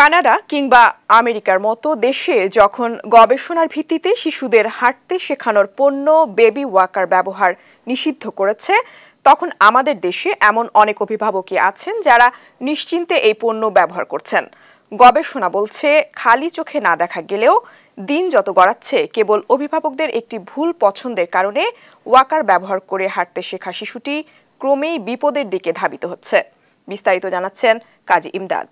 Canada কিংবা আমেরিকার মতো দেশে যখন গবেষণার ভিত্তিতে শিশুদের হাঁটতে শেখানোর পণ্য বেবি ওয়াকার ব্যবহার নিষিদ্ধ করেছে, তখন আমাদের দেশে এমন অনেক অভিভাবকই আছেন যারা নিশ্চিন্তে এই পণ্য ব্যবহার করছেন। গবেষণা বলছে, খালি চোখে না দেখা গেলেও দিন যত গড়াচ্ছে কেবল অভিভাবকদের একটি ভুল পছন্দের কারণে ওয়াকার ব্যবহার করে হাঁটতে শেখা শিশুটি ক্রমেই বিপদের দিকে ধাবিত হচ্ছে। বিস্তারিত জানাচ্ছেন কাজী ইমদাদ।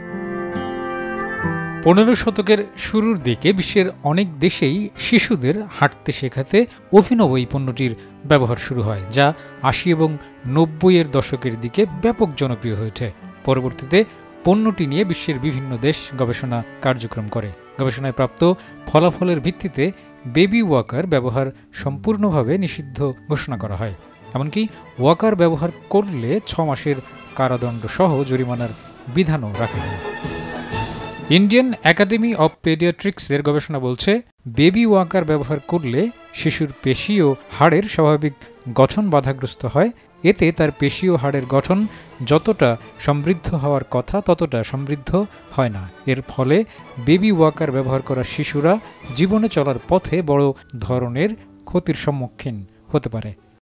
15 শতকের শুরুর দিকে বিশ্বের অনেক দেশেই শিশুদের হাঁটতে শেখাতে অভিনব এই পণ্যটির ব্যবহার শুরু হয়, যা 80 এবং 90-এর দশকের দিকে ব্যাপক জনপ্রিয় হয়েছে। পরবর্তীতে পণ্যটি নিয়ে বিশ্বের বিভিন্ন দেশ গবেষণা কার্যক্রম করে। গবেষণায় প্রাপ্ত ফলাফলের ভিত্তিতে বেবি ওয়াকার ব্যবহার সম্পূর্ণভাবে নিষিদ্ধ ঘোষণা করা হয়। এমনকি ওয়াকার ব্যবহার করলে 6 মাসের কারাদণ্ড সহ জরিমানার বিধানও রাখা হয়। ইন্ডিয়ান একাডেমি অব পেডিয়াট্রিক্সের গবেষণা বলছে, বেবি ওয়াকার ব্যবহার করলে শিশুর পেশি ও হাড়ের স্বাভাবিক গঠন বাধাগ্রস্ত হয়। এতে তার পেশি ও হাড়ের গঠন যতটা সমৃদ্ধ হওয়ার কথা ততটা সমৃদ্ধ হয় না। এর ফলে বেবি ওয়াকার ব্যবহার করা শিশুরা জীবনে চলার পথে বড় ধরনের ক্ষতির সম্মুখীন হতে পারে।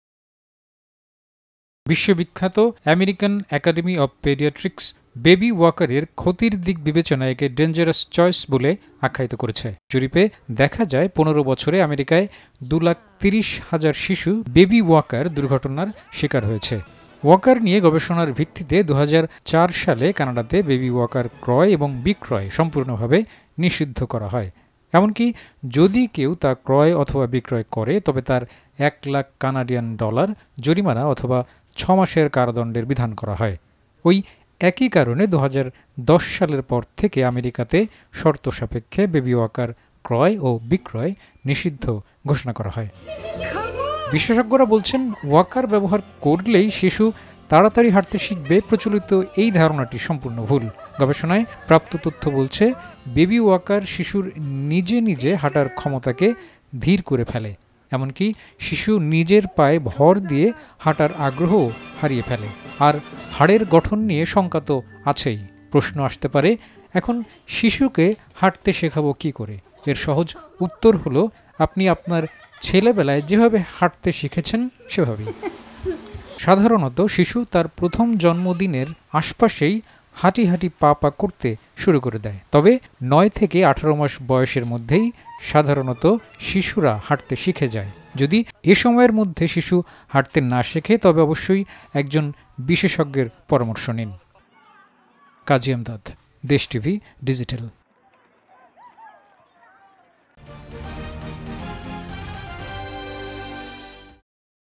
বিশ্ববিখ্যাত American Academy of Pediatrics baby ওয়াকারের ক্ষতির দিক বিবেচনায় একে ডেঞ্জারাস চয়েস বলে আখ্যায়িত করেছে। জরিপে দেখা যায় 15 বছরে আমেরিকায় 2,30,000 শিশু বেবি ওয়াকার দুর্ঘটনার শিকার হয়েছে। ওয়াকার নিয়ে গবেষণার ভিত্তিতে 2004 সালে কানাডাতে বেবি ওয়াকার ক্রয় এবং বিক্রয় সম্পূর্ণভাবে নিষিদ্ধ করা হয়। এমনকি যদি কেউ তা ক্রয় অথবা বিক্রয় করে তবে তার $1,00,000 কানাডিয়ান জরিমানা অথবা 6 মাসের কারাদণ্ডের বিধান করা হয়। ওই একই কারণে 2010 সালের পর থেকে আমেরিকাতে শর্ত সাপেক্ষে বেবি ওয়াকার ক্রয় ও বিক্রয় নিষিদ্ধ ঘোষণা করা হয়। বিশেষজ্ঞরা বলছেন, ওয়াকার ব্যবহার করলেই শিশু তাড়াতাড়ি হাঁটতে শিখবে। প্রচলিত এই ধারণাটি সম্পূর্ণ ভুল। গবেষণায় প্রাপ্ত তথ্য বলছে, বেবি ওয়াকার শিশুর নিজে নিজে হাঁটার ক্ষমতাকে ধীর করে ফেলে। এমনকি শিশু নিজের পায়ে ভর দিয়ে হাঁটার আগ্রহ হারিয়ে ফেলে। আর হাড়ের গঠন নিয়ে শঙ্কা তো আছেই। প্রশ্ন আসতে পারে, এখন শিশুকে হাঁটতে শেখাবো কি করে? এর সহজ উত্তর হলো, আপনি আপনার ছেলেবেলায় যেভাবে হাঁটতে শিখেছেন সেভাবেই। সাধারণত শিশু তার প্রথম জন্মদিনের আশপাশেই হাঁটি হাঁটি পা পা করতে শুরু করে দেয়। তবে 9 থেকে 18 মাস বয়সের মধ্যেই সাধারণত শিশুরা হাঁটতে শিখে যায়। যদি এ সময়ের মধ্যে শিশু হাঁটতে না শেখে তবে অবশ্যই একজন বিশেষজ্ঞের পরামর্শ নিন। কাজী ইমদাদ, দেশ টিভি ডিজিটাল।